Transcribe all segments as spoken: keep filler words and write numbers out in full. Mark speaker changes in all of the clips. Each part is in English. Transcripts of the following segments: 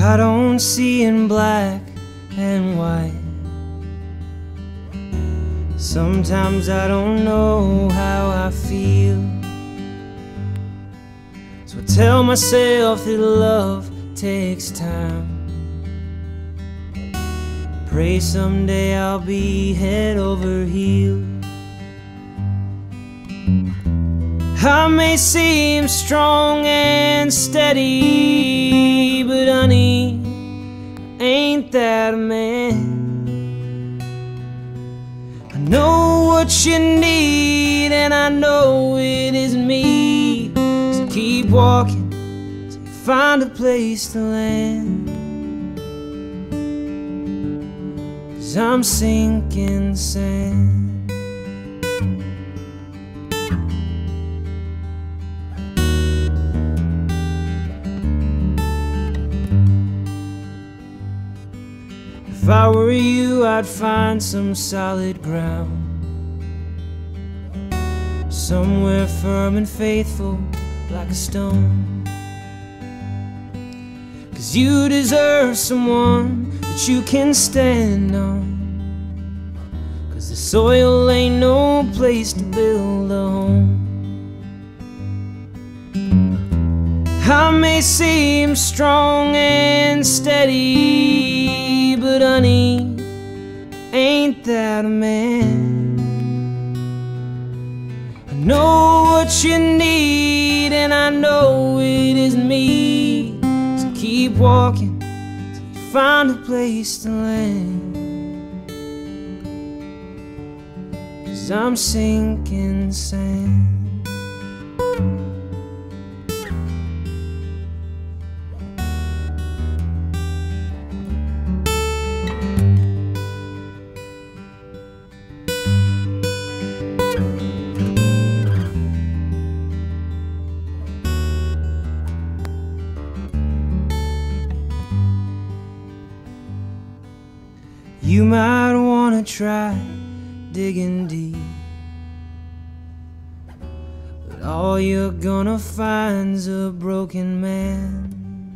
Speaker 1: I don't see in black and white. Sometimes I don't know how I feel, so I tell myself that love takes time. Pray someday I'll be head over heels. I may seem strong and steady, but honey, ain't that a man? I know what you need, and I know it is me. So keep walking till you find a place to land, 'cause I'm sinking sand. If I were you, I'd find some solid ground, somewhere firm and faithful like a stone. 'Cause you deserve someone that you can stand on, 'cause the soil ain't no place to build a home. I may seem strong and steady, but honey, ain't that a man? I know what you need, and I know it is me. So keep walking till you find a place to land, 'cause I'm sinking sand. You might wanna try digging deep, but all you're gonna find's a broken man.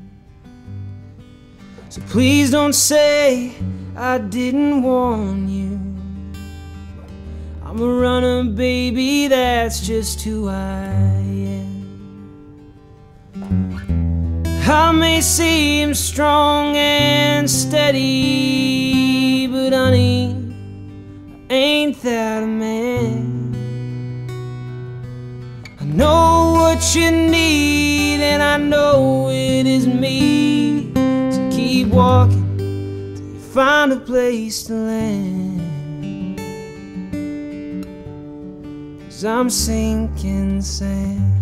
Speaker 1: So please don't say I didn't warn you. I'm a runner, baby, that's just who I am. I may seem strong and steady, but honey, ain't that a man? I know what you need, and I know it is me. So keep walking till you find a place to land, 'cause I'm sinking sand.